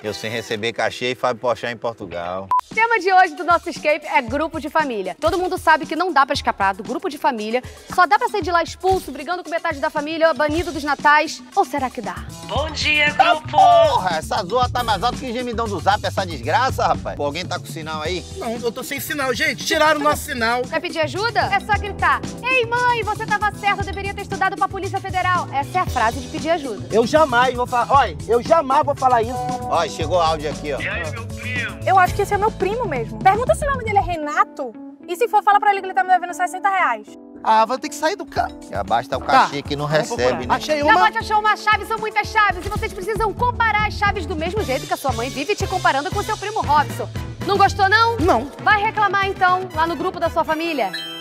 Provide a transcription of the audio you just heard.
Eu sem receber cachê e Fábio Pochá em Portugal. O tema de hoje do nosso escape é grupo de família. Todo mundo sabe que não dá pra escapar do grupo de família. Só dá pra sair de lá expulso, brigando com metade da família, banido dos natais. Ou será que dá? Bom dia, grupo! Porra, essa zoa tá mais alta que o gemidão do Zap, essa desgraça, rapaz. Pô, alguém tá com sinal aí? Não, eu tô sem sinal. Gente, tiraram o nosso sinal. Quer pedir ajuda? É só gritar: ei, mãe, você tava certa, eu deveria ter estudado pra Polícia Federal. Essa é a frase de pedir ajuda. Eu jamais vou falar, olha, eu jamais vou falar isso. Ó, chegou áudio aqui, ó. E aí, meu primo? Eu acho que esse é meu primo mesmo. Pergunta se o nome dele é Renato. E se for, fala pra ele que ele tá me devendo R$60. Ah, vai ter que sair do carro. Já basta o cachê que não recebe, né? Achei Já uma. pode achar uma chave, são muitas chaves. E vocês precisam comparar as chaves do mesmo jeito que a sua mãe vive te comparando com seu primo Robson. Não gostou, não? Não. Vai reclamar, então, lá no grupo da sua família.